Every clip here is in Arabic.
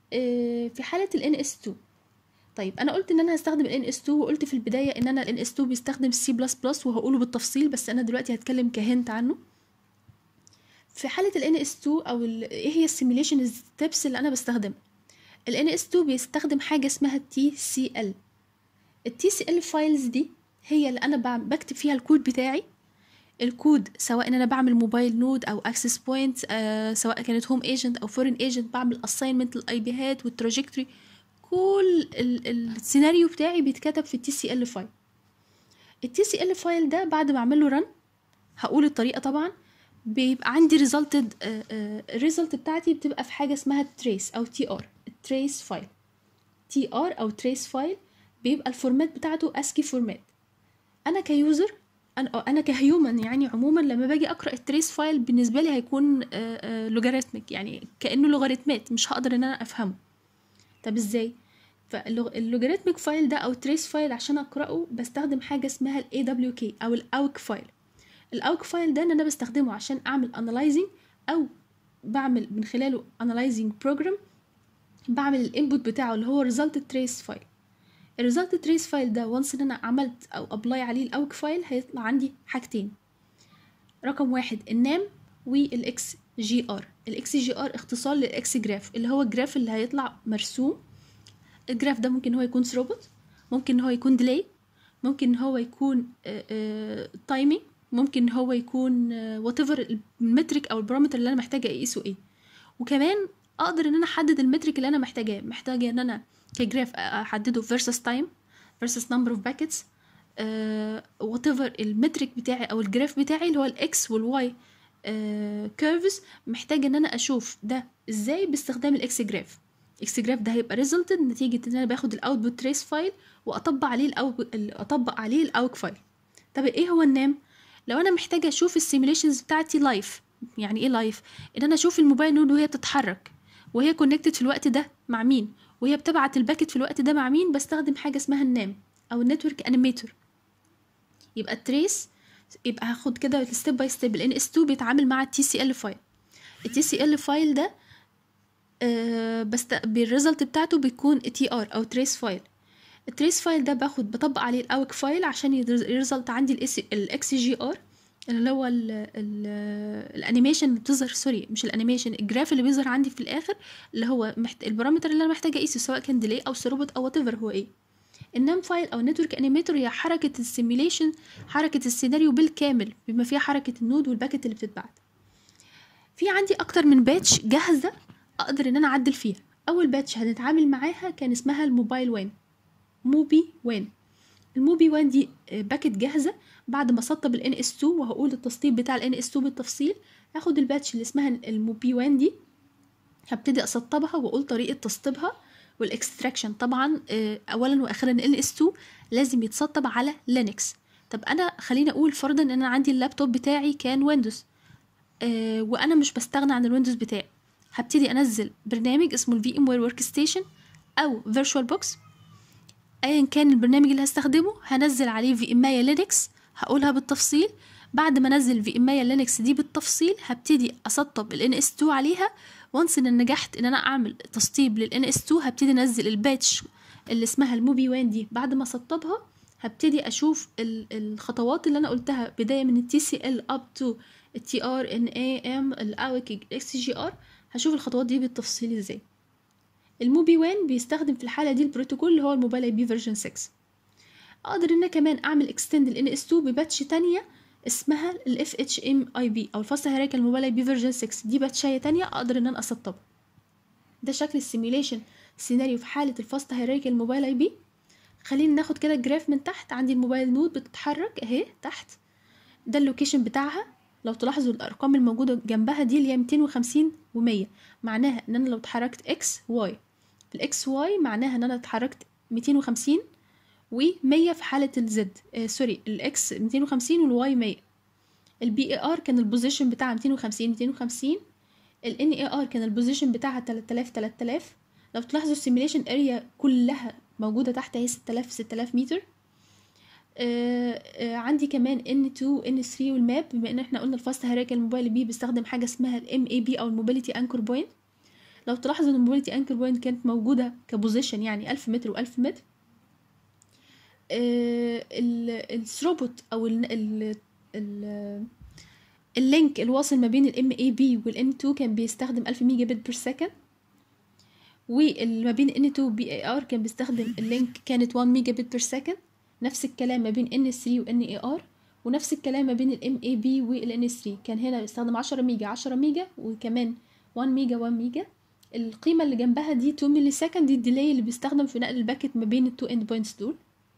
في حالة ال NS2. طيب انا قلت ان انا هستخدم ال NS2، وقلت في البداية ان انا ال NS2 بيستخدم C++، وهقوله بالتفصيل، بس انا دلوقتي هتكلم كهنت عنه. في حالة ال NS2 او ايه هي السيميليشن ستيبس اللي انا بستخدمها؟ ال NS2 بيستخدم حاجة اسمها TCL. ال TCL فايلز دي هي اللي انا بكتب فيها الكود بتاعي. الكود سواء ان انا بعمل موبايل نود او اكسس بوينت، سواء كانت هوم ايجنت او فورين ايجنت، بعمل اساينمنت للاي بيهات والتراجكتوري، كل السيناريو بتاعي بيتكتب في التي سي ال فايل. التي سي ال فايل ده بعد ما اعمل له رن، هقول الطريقه طبعا، بيبقى عندي ريزلتد الريزلت بتاعتي بتبقى في حاجه اسمها تريس او تي ار. التريس فايل، تي ار او تريس فايل، بيبقى الفورمات بتاعته اسكي فورمات. انا كيوزر، انا كهيومن يعني عموما لما باجي اقرا التريس فايل بالنسبه لي هيكون لوغاريتميك، يعني كانه لوغاريتمات، مش هقدر ان انا افهمه. طب ازاي؟ فاللوغاريتميك فايل ده او تريس فايل عشان اقراه بستخدم حاجه اسمها الاي دبليو كي او الاوك فايل. الاوك فايل ده ان انا بستخدمه عشان اعمل انالايزنج، او بعمل من خلاله انالايزنج بروجرام، بعمل الانبوت بتاعه اللي هو ريزلت تريس فايل. الريزلت تريس فايل ده وانس ان انا عملت او ابلاي عليه الاوك فايل، هيطلع عندي حاجتين. رقم واحد النام والاكس جي ار. الاكس جي ار اختصار للاكس جراف، اللي هو الجراف اللي هيطلع مرسوم. الجراف ده ممكن هو يكون ثروبوت، ممكن هو يكون ديلي، ممكن هو يكون تايمينج، ممكن هو يكون وات ايفر المترك او البارامتر اللي انا محتاجه اقيسه ايه. وكمان اقدر ان انا احدد المترك اللي انا محتاجه ان انا كجراف احدده versus time versus number of packets، وات ايفر المترك بتاعي او الجراف بتاعي اللي هو الاكس والواي كيرفز، محتاجه ان انا اشوف ده ازاي باستخدام الاكس جراف. الاكس جراف ده هيبقى ريزلتد نتيجه ان انا باخد الاوتبوت تريس فايل واطبق عليه الاوك فايل. طب ايه هو النام؟ لو انا محتاجه اشوف السيميليشنز بتاعتي لايف. يعني ايه لايف؟ ان انا اشوف الموبايل نود وهي بتتحرك، وهي كونكتد في الوقت ده مع مين، وهي بتبعت الباكت في الوقت ده مع مين، بستخدم حاجه اسمها النام او النتورك انيميتور. يبقى التريس، يبقى هاخد كده ستيب باي ستيب. ال NS2 بيتعامل مع التي سي ال فايل. التي سي ال فايل ده بس بالريزلت بتاعته بيكون تي ار او تريس فايل. التريس فايل ده بطبق عليه الاوك فايل عشان يرزلت عندي الاكس جي ار، اللي هو الانيميشن اللي بتظهر، سوري مش الانيميشن، الجراف اللي بيظهر عندي في الاخر، اللي هو البارامتر اللي انا محتاجه اقيسه، سواء كان ديلي او ثروبوت او وات ايفر هو ايه. النام فايل او نتورك انيميتور هي حركه السيميليشن، حركه السيناريو بالكامل بما فيها حركه النود والباكت اللي بتتبعت. في عندي اكتر من باتش جاهزه اقدر ان انا اعدل فيها. اول باتش هنتعامل معاها كان اسمها الموبايل وان، موبي وان. الموبي وان دي باكت جاهزه. بعد ما اسطب ال NS2 وهقول التسطيب بتاع ال NS2 بالتفصيل، هاخد الباتش اللي اسمها الموبي وان دي، هبتدي اسطبها واقول طريقه تسطيبها والاكستراكشن. طبعا اولا واخيرا ال NS2 لازم يتسطب على لينكس. طب انا خليني اقول فرضا ان انا عندي اللابتوب بتاعي كان ويندوز، وانا مش بستغنى عن الويندوز بتاعي، هبتدي انزل برنامج اسمه الفي ام وير ورك ستيشن او فيرتشوال بوكس. ايا كان البرنامج اللي هستخدمه هنزل عليه في اماية لينكس، هقولها بالتفصيل. بعد ما انزل في اماية لينكس دي بالتفصيل، هبتدي اسطب ال NS2 عليها. وانس ان نجحت ان انا اعمل تسطيب لل NS2، هبتدي انزل الباتش اللي اسمها الموبي وان دي. بعد ما اسطبها هبتدي اشوف الخطوات اللي انا قلتها، بدايه من التي سي ال اب تو التي ار ان اي ام الاوك اكس جي ار. هشوف الخطوات دي بالتفصيل ازاي. الموبي وان بيستخدم في الحاله دي البروتوكول اللي هو الموبايل اي بي فيرجن 6. اقدر ان كمان اعمل اكستند ال NS2 بباتش تانية اسمها ال FHMIB او الفاست هيراريكال موبايل اي بي فيرجن 6. دي باتشايه تانية اقدر ان انا اسطبها. ده شكل السيميليشن سيناريو في حاله الفاست هيراريكال موبايل اي بي. خلينا ناخد كده جراف من تحت. عندي الموبايل نود بتتحرك اهي تحت، ده اللوكيشن بتاعها. لو تلاحظوا الارقام الموجوده جنبها دي اللي هي 250 و100، معناها ان انا لو اتحركت اكس واي، الاكس واي معناها ان انا اتحركت 250 و100 في حاله الزد، سوري الاكس 250 والواي 100. البي اي ار كان البوزيشن بتاعها 250 250. الان اي ار كان البوزيشن بتاعها 3000 3000. لو تلاحظوا السيميليشن اريا كلها موجوده تحت اهي 6000 6000 متر. عندي كمان N2 N3 والماب. بما ان احنا قلنا الفاست هيراريكال موبايل بي بيستخدم حاجه اسمها الام اي بي او الموبيليتي انكر بوينت. لو تلاحظوا ان الموبيليتي انكر بوينت كانت موجوده كبوزيشن، يعني 1000 متر و1000 متر. الثروبوت او اللينك الواصل ما بين الام اي بي والان 2 كان بيستخدم 1000 ميجا بت بير سكند، وما بين ان 2 بي اي ار كان بيستخدم اللينك كانت 1 ميجا بت بير سكند. نفس الكلام ما بين ان 3 وان اي ار، ونفس الكلام ما بين الام اي بي والان 3 كان هنا بيستخدم 10 ميجا 10 ميجا، وكمان 1 ميجا 1 ميجا. القيمه اللي جنبها دي 2 ملي سكند، دي الديلي اللي بيستخدم في نقل الباكت ما بين التو اند بوينتس دول.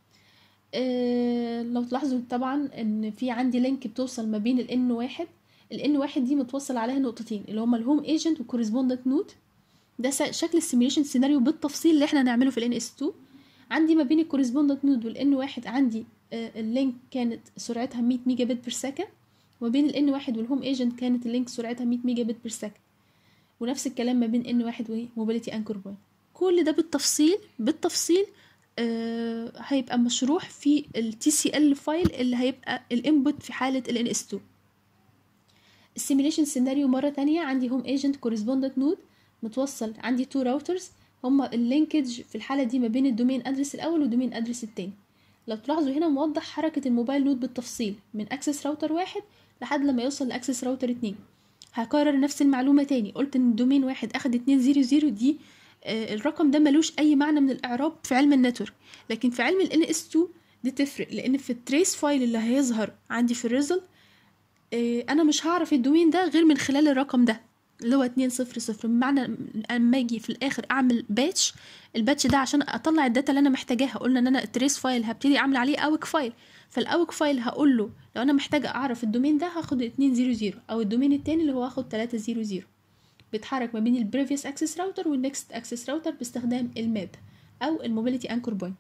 لو تلاحظوا طبعا ان في عندي لينك بتوصل ما بين الان واحد. الان واحد دي متوصل عليها نقطتين اللي هما الهوم ايجنت والكورسبوندنت نود. ده شكل السيميليشن سيناريو بالتفصيل اللي احنا هنعمله في الان اس 2. عندي ما بين الكورسبوندنت نود والان واحد عندي اللينك كانت سرعتها 100 ميجا بت بير سكند، وما بين الان واحد والهوم ايجنت كانت اللينك سرعتها 100 ميجا بت بير سكند. ونفس الكلام ما بين ان واحد وموبيليتي انكر بوينت. كل ده بالتفصيل هيبقى مشروح في التي سي ال فايل اللي هيبقى الانبوت في حاله الان اس 2. السيميليشن سيناريو مره تانية، عندي هوم ايجنت كورسبوندنت نود متوصل، عندي تو راوترز، هما اللينكج في الحاله دي ما بين الدومين ادرس الاول والدومين ادرس التاني. لو تلاحظوا هنا موضح حركه الموبايل نود بالتفصيل من اكسس راوتر واحد لحد لما يوصل لاكسس راوتر 2. هكرر نفس المعلومه تاني، قلت ان الدومين واحد اخد 200 دي الرقم ده ملوش اي معنى من الاعراب في علم النتورك، لكن في علم ال NS2 دي تفرق، لان في التريس فايل اللي هيظهر عندي في الريزلت انا مش هعرف الدومين ده غير من خلال الرقم ده اللي هو 200. بمعنى اما اجي في الاخر اعمل باتش، الباتش ده عشان اطلع الداتا اللي انا محتاجاها، قلنا ان انا التريس فايل هبتدي اعمل عليه اوك فايل. فالاوك فايل هقول له لو انا محتاجه اعرف الدومين ده هاخد 200، او الدومين التاني اللي هو هاخد 300. بيتحرك ما بين البريفيوس اكسس راوتر والنكست اكسس راوتر باستخدام الماب او الموبيليتي انكر بوينت.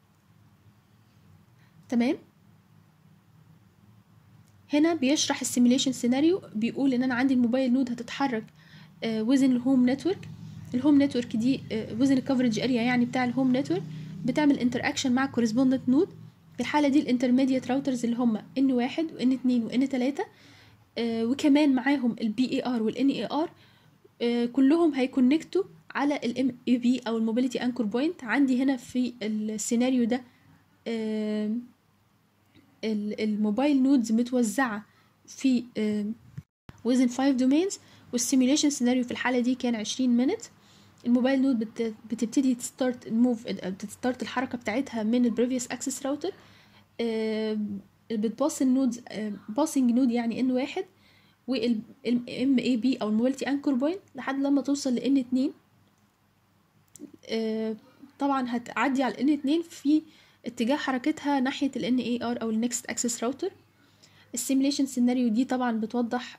تمام. هنا بيشرح السيميليشن سيناريو، بيقول ان انا عندي الموبايل نود هتتحرك وزن الهوم نتورك. الهوم نتورك دي وزن الكفرج اريا يعني بتاع الهوم نتورك، بتعمل انتر اكشن مع كورسبوندنت نود. في الحاله دي الانترميديت راوترز اللي هم ان واحد وان 2 وان 3 وكمان معاهم البي اي ار والان اي ار كلهم هيكونكتوا على الام اي بي او الموبيليتي انكر بوينت. عندي هنا في السيناريو ده الموبايل نودز متوزعه في within 5 domains، والسيميليشن سيناريو في الحاله دي كان 20 minutes. الموبايل نود بتبتدي تستارت الحركه بتاعتها من البريفيوس اكسس راوتر، بتباص النودز باسنج نود يعني ان واحد والام اي بي او الموبيليتي انكر بوينت لحد لما توصل لان 2. طبعا هتعدي على الان 2 في اتجاه حركتها ناحيه الان اي ار او النكست اكسس راوتر. السيميليشن سيناريو دي طبعا بتوضح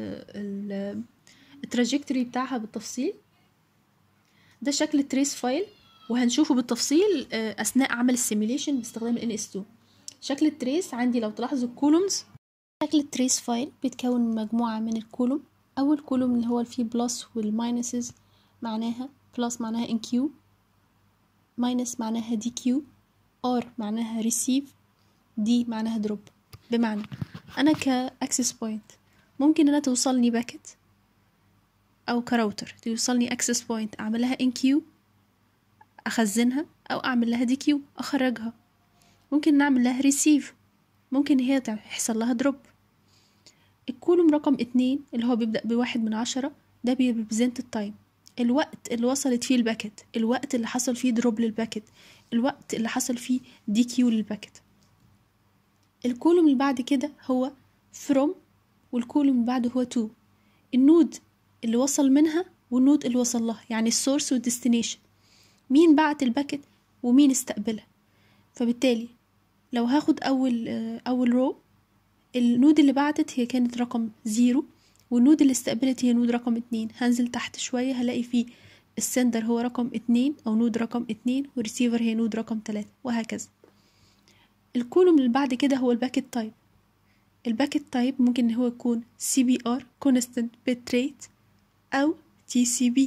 التراجكتوري بتاعها بالتفصيل. ده شكل التريس فايل وهنشوفه بالتفصيل اثناء عمل السيميليشن باستخدام ال NS2. شكل التريس عندي لو تلاحظوا الكولومز، شكل التريس فايل بيتكون من مجموعة من الكولوم. أول كولوم اللي هو فيه بلس والماينسز، معناها بلس معناها ان كيو، ماينس معناها دي كيو، ار معناها ريسيف، دي معناها دروب. بمعنى أنا كأكسس بوينت ممكن أنا توصلني باكت، أو كراوتر توصلني أكسس بوينت أعمل لها ان كيو أخزنها، أو أعمل لها دي كيو أخرجها. ممكن نعمل لها ريسيف، ممكن هي يحصل لها دروب. الكولوم رقم 2 اللي هو بيبدأ ب1/10 ده بيريبريزنت التايم، الوقت اللي وصلت فيه الباكت، الوقت اللي حصل فيه دروب للباكت، الوقت اللي حصل فيه دي كيو للباكت. الكولوم اللي بعد كده هو from، والكولوم اللي بعده هو to، النود اللي وصل منها والنود اللي وصل لها، يعني السورس والديستنيشن، مين بعت الباكت ومين استقبلها. فبالتالي لو هاخد أول رو، النود اللي بعتت هي كانت رقم 0، والنود اللي استقبلت هي نود رقم 2. هنزل تحت شوية هلاقي فيه السندر هو رقم 2 أو نود رقم 2، والريسيفر هي نود رقم 3، وهكذا. الكولوم اللي بعد كده هو الباكت تايب. الباكت تايب ممكن ان هو يكون CBR Constant Bit Rate أو TCP.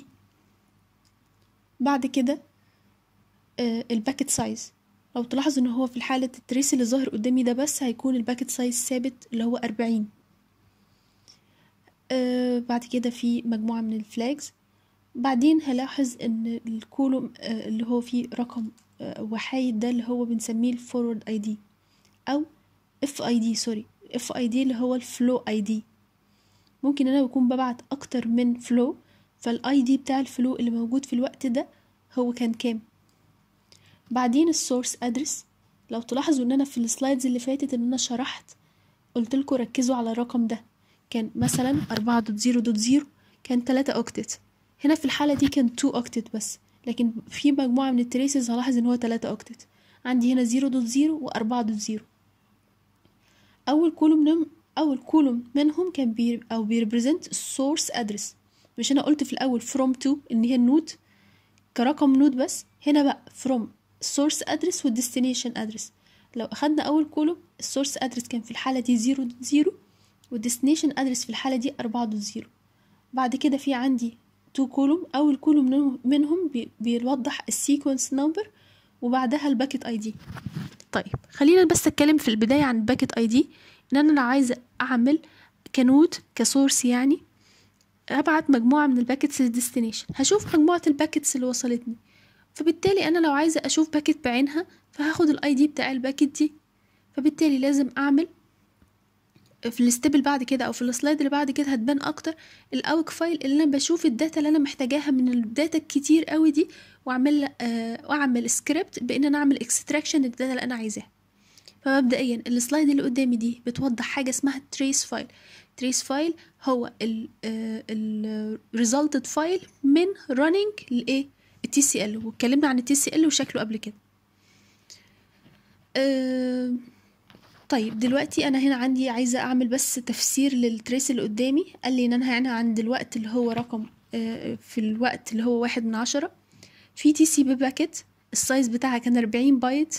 بعد كده الباكت سايز، لو تلاحظ ان هو في الحالة التريس اللي ظاهر قدامي ده بس هيكون الباكت سايز ثابت اللي هو 40. بعد كده في مجموعة من الفلاجز، بعدين هلاحظ ان الكولوم اللي هو فيه رقم وحايد ده اللي هو بنسميه الفورورد اي دي او اف اي دي، اف اي دي اللي هو الفلو اي دي. ممكن انا بكون ببعت اكتر من فلو، فالاي دي بتاع الفلو اللي موجود في الوقت ده هو كان كام. بعدين السورس ادرس، لو تلاحظوا ان انا في السلايدز اللي فاتت ان انا شرحت قلت لكم ركزوا على الرقم ده، كان مثلا 4.0.0 كان 3 اوكتت، هنا في الحالة دي كان 2 اوكتت بس، لكن في مجموعة من التريسز هلاحظ ان هو 3 اوكتت. عندي هنا 0.0 و 4.0. اول كولوم منهم كان بيريبريزنت السورس ادرس. مش انا قلت في الاول from to ان هي النود كرقم نود، بس هنا بقى from source address و destination address. لو اخدنا اول كولوم السورس ادرس كان في الحالة دي 0.0 والديستنيشن ادرس في الحالة دي 4.0. بعد كده في عندي 2 كولوم، اول كولوم منهم بيوضح السيكونس نمبر وبعدها الباكت اي دي. طيب خلينا بس اتكلم في البداية عن الباكت اي دي. ان انا عايزة اعمل كنود كسورس، يعني ابعت مجموعة من الباكتس للديستنيشن، هشوف مجموعة الباكتس اللي وصلتني، فبالتالي انا لو عايزة اشوف باكت بعينها فهاخد الاي دي بتاع الباكت دي. فبالتالي لازم اعمل في الستيب اللي بعد كده او في السلايد اللي بعد كده هتبان اكتر الاوك فايل اللي انا بشوف الداتا اللي انا محتاجاها من الداتا الكتير قوي دي، واعمل سكريبت بان انا اعمل اكستراكشن للداتا اللي انا عايزاها. فمبدئيا السلايد اللي قدامي دي بتوضح حاجه اسمها تريس فايل. تريس فايل هو الريزلتد فايل من رانينج لايه التي سي ال، واتكلمنا عن التي سي ال وشكله قبل كده. طيب دلوقتي انا هنا عندي عايزه اعمل بس تفسير للتريس اللي قدامي. قال لي ان انا هنا عند الوقت اللي هو رقم في الوقت اللي هو 1/10 في تي سي بي باكت السايز بتاعها كان 40 بايت،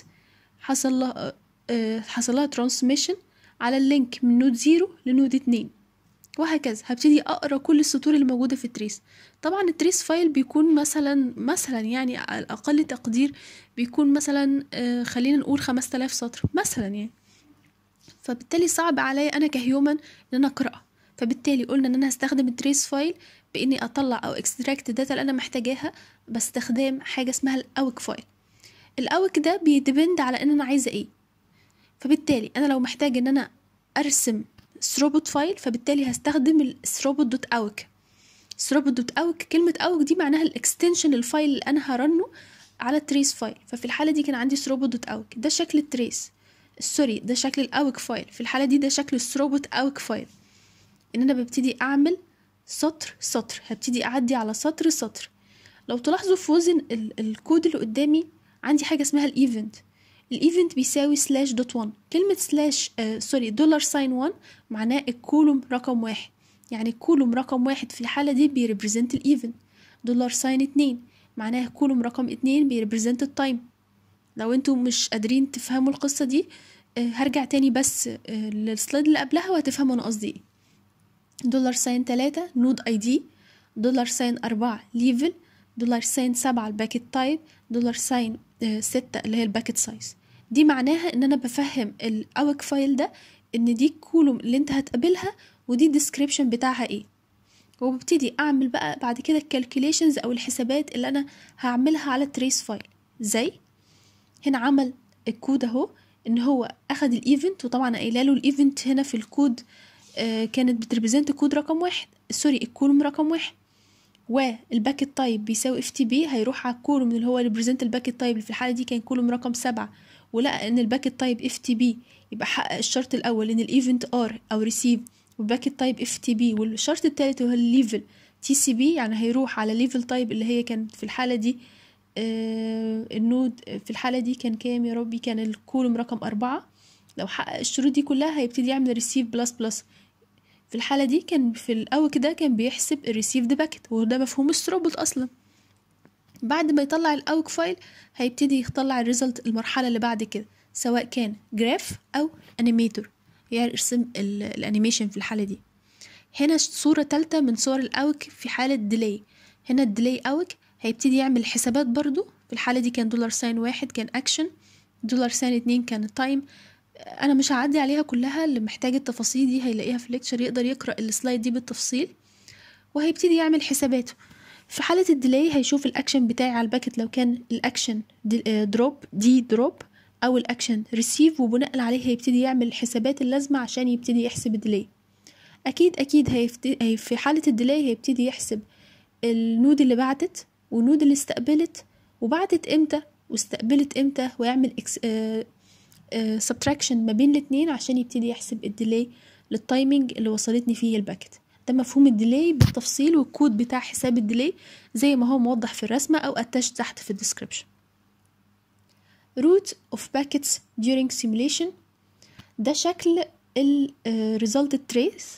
حصل لها ترانسميشن على اللينك من نود 0 لنود 2 وهكذا. هبتدي اقرا كل السطور اللي موجوده في التريس. طبعا التريس فايل بيكون مثلا يعني على اقل تقدير بيكون مثلا خلينا نقول 5000 سطر مثلا يعني، فبالتالي صعب عليا انا كهيومن ان انا اقراها. فبالتالي قلنا ان انا هستخدم التريس فايل باني اطلع او اكستراكت الداتا اللي انا محتاجاها باستخدام حاجه اسمها الاوك فايل. الاوك ده بيدبند على ان انا عايزه ايه. فبالتالي انا لو محتاج ان انا ارسم ثروبوت فايل فبالتالي هستخدم الثروبوت دوت اوك. ثروبوت دوت اوك، كلمه اوك دي معناها الاكستنشن الفايل اللي انا هرنه على التريس فايل. ففي الحاله دي كان عندي ثروبوت دوت اوك، ده شكل التريس، سوري ده شكل الاوك فايل. في الحاله دي ده شكل الثروبوت اوك فايل. ان انا ببتدي اعمل سطر سطر، هبتدي اعدي على سطر سطر. لو تلاحظوا في وزن الكود اللي قدامي عندي حاجه اسمها الايفنت. الايفنت بيساوي سلاش دوت 1. كلمه سلاش دولار ساين 1 معناه الكولوم رقم 1، يعني الكولوم رقم 1 في الحاله دي بيريبريزنت الايفنت. دولار ساين 2 معناه كولوم رقم 2 بيريبريزنت التايم. لو انتوا مش قادرين تفهموا القصة دي هرجع تاني بس للسلايد اللي قبلها وهتفهموا انا قصدي ايه. دولار ساين 3 نود اي دي، دولار ساين 4 ليفل، دولار ساين 7 الباكت تايب، دولار ساين 6 اللي هي الباكت سايز. دي معناها ان انا بفهم الاوك فايل ده ان دي الكولوم اللي انت هتقابلها ودي الديسكريبشن بتاعها ايه. وببتدي اعمل بقى بعد كده الكالكوليشنز او الحسابات اللي انا هعملها على التريس فايل. زي هنا عمل الكود اهو ان هو اخد الايفنت، وطبعا قايله له الايفنت هنا في الكود كانت بتريبريزنت الكود رقم 1 سوري الكولوم رقم 1، والباكت تايب بيساوي اف تي بي هيروح على الكولوم اللي هو ريبريزنت الباكت تايب اللي في الحاله دي كان كولوم رقم 7، ولقى ان الباكت تايب اف تي بي يبقى حقق الشرط الاول ان الايفنت ار او ريسيف والباكت تايب اف تي بي، والشرط الثالث هو الليفل تي سي بي يعني هيروح على ليفل تايب اللي هي كانت في الحاله دي النود في الحالة دي كان كام يا ربي، كان الكولوم رقم 4. لو حقق الشروط دي كلها هيبتدي يعمل ريسيف بلس بلس. في الحالة دي كان في الأوك ده كان بيحسب الريسيف ده باكت، وده مفهوم الثروبوت أصلا. بعد ما يطلع الأوك فايل هيبتدي يطلع الريزلت المرحلة اللي بعد كده، سواء كان جراف أو أنيميتور يعني يرسم الأنيميشن. في الحالة دي هنا صورة تالتة من صور الأوك في حالة ديلي. هنا الديلي أوك هيبتدي يعمل حسابات برضو. في الحالة دي كان دولار ساين 1 كان أكشن، دولار ساين 2 كان تايم. أنا مش هعدي عليها كلها، اللي محتاج التفاصيل دي هيلاقيها في الليكتشر يقدر يقرأ السلايد دي بالتفصيل، وهيبتدي يعمل حساباته. في حالة الديلي هيشوف الاكشن بتاعي على الباكت لو كان الاكشن دروب او الاكشن ريسيف، وبناء عليه هيبتدي يعمل الحسابات اللازمة عشان يبتدي يحسب الديلي. اكيد في حالة الديلي هيبتدي يحسب النود اللي بعتت والنود اللي استقبلت، وبعتت امتى واستقبلت امتى، ويعمل سبتراكشن ما بين الاتنين عشان يبتدي يحسب الديلي للتايمينج اللي وصلتني فيه الباكت. ده مفهوم الديلي بالتفصيل، والكود بتاع حساب الديلي زي ما هو موضح في الرسمة او اتاش تحت في الديسكريبشن. route of packets during simulation، ده شكل ال result trace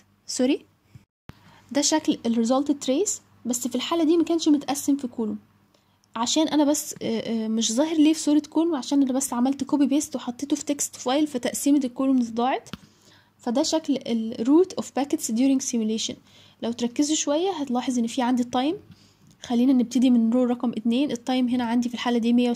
ده شكل ال result trace، بس في الحالة دي ما كانش متقسم في كولوم، عشان انا بس مش ظاهر ليه في صورة كولوم، عشان انا بس عملت كوبي بيست وحطيته في تكست فايل فتقسيمة الكولومز ضاعت. فده شكل ال route of packets during simulation. لو تركزوا شوية هتلاحظ ان في عندي التايم. خلينا نبتدي من رو رقم 2. التايم هنا عندي في الحالة دي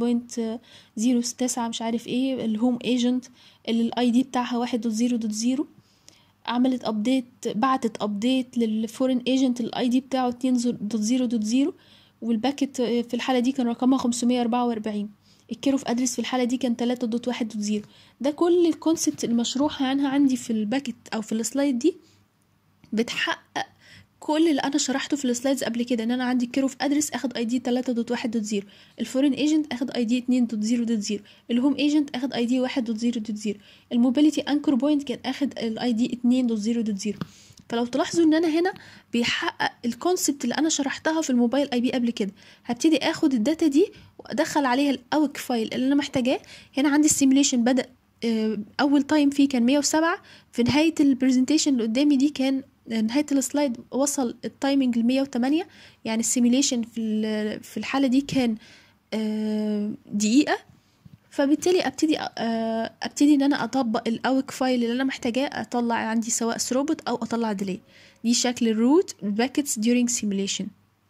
107.09 مش عارف ايه. الهوم ايجنت اللي الاي دي بتاعها 1.0.0 عملت ابديت، بعتت ابديت للفورين ايجنت الاي دي بتاعه 2.0.0، والباكت في الحالة دي كان رقمها 544. الكيروف ادرس في الحالة دي كان 3.1.0. ده كل الكونسبت المشروحة عنها عندي في الباكت او في السلايد دي بتحقق كل اللي انا شرحته في السلايدز قبل كده، ان انا عندي كيروف ادرس اخد اي دي 3.1.0، الفورين ايجنت اخد اي دي 2.0.0، الهوم ايجنت اخد اي دي 1.0.0، الموبيليتي انكر بوينت كان اخد الاي دي 2.0.0. فلو تلاحظوا ان انا هنا بيحقق الكونسبت اللي انا شرحتها في الموبايل اي بي قبل كده. هبتدي اخد الداتا دي وادخل عليها الاوك فايل اللي انا محتاجاه. هنا عندي السيميليشن بدأ اول تايم فيه كان 107، في نهاية البرزنتيشن اللي قدامي دي كان نهاية السلايد وصل التايمينج ل108، يعني السيميليشن في الحالة دي كان دقيقة. فبالتالي ابتدي ان انا اطبق الاوك فايل اللي انا محتاجاه، اطلع عندي سواء ثروبوت او اطلع ديلي. دي شكل الروت باكيتس during simulation.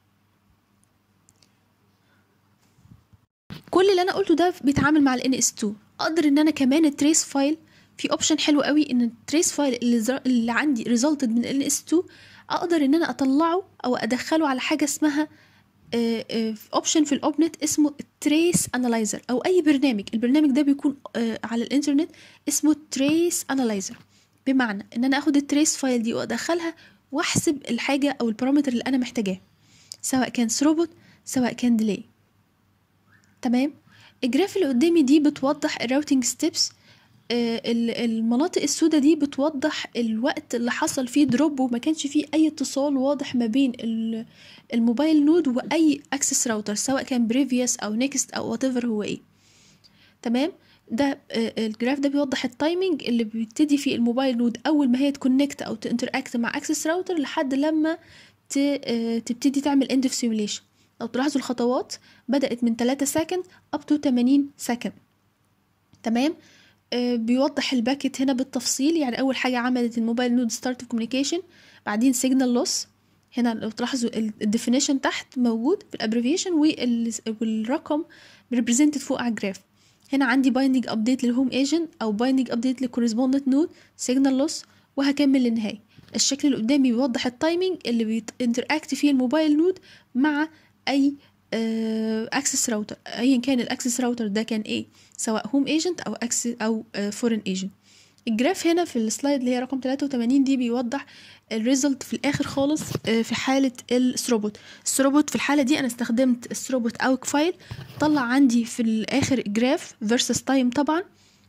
كل اللي انا قلته ده بيتعامل مع ال NS2. اقدر ان انا كمان التريس فايل، في اوبشن حلو قوي ان التريس فايل اللي عندي ريزلتد من ال NS2 اقدر ان انا اطلعه او ادخله على حاجه اسمها اوبشن في الاوبنت اسمه تريس انالايزر، او اي برنامج. البرنامج ده بيكون على الانترنت اسمه تريس انالايزر، بمعنى ان انا اخد التريس فايل دي وادخلها واحسب الحاجه او البارامتر اللي انا محتاجاه، سواء كان ثروبوت سواء كان ديلي. تمام. الجراف اللي قدامي دي بتوضح الراوتينج ستيبس. المناطق السوداء دي بتوضح الوقت اللي حصل فيه دروب وما كانش فيه اي اتصال واضح ما بين الموبايل نود واي اكسس راوتر، سواء كان بريفيوس او نيكست او وات ايفر هو ايه. تمام. ده الجراف ده بيوضح التايمينج اللي بيبتدي فيه الموبايل نود اول ما هي تكونكت او تنتراكت مع اكسس راوتر لحد لما تبتدي تعمل اند اوف سيميوليشن. لو تلاحظوا الخطوات بدأت من 3 سكند up to 80 سكند. تمام. بيوضح الباكت هنا بالتفصيل، يعني اول حاجه عملت الموبايل نود ستارت كوميونيكيشن، بعدين سيجنال لوس. هنا لو تلاحظوا الديفينيشن تحت موجود في الابريفيشن والرقم ريبريزنتد فوق على الجراف. هنا عندي بايندينج ابديت للهوم ايجنت او بايندينج ابديت للكورسبوندنت نود، سيجنال لوس، وهكمل للنهايه. الشكل اللي قدامي بيوضح التايمينج اللي بينتراكت فيه الموبايل نود مع اي اكسس راوتر، ايا كان الاكسس راوتر ده كان ايه، سواء هوم ايجنت او اكسس او فورين ايجنت. الجراف هنا في السلايد اللي هي رقم 83 دي بيوضح الريزلت في الاخر خالص في حاله الثروبوت. الثروبوت في الحاله دي انا استخدمت الثروبوت اوك فايل، طلع عندي في الاخر جراف فيرسس تايم. طبعا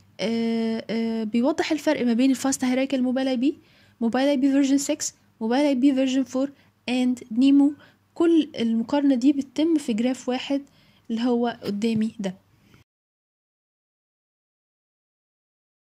بيوضح الفرق ما بين الفاست هيراركال موبايل اي بي، موبايل اي بي فيرجن 6، موبايل اي بي فيرجن 4 اند نيمو. كل المقارنه دي بتتم في جراف واحد اللي هو قدامي ده.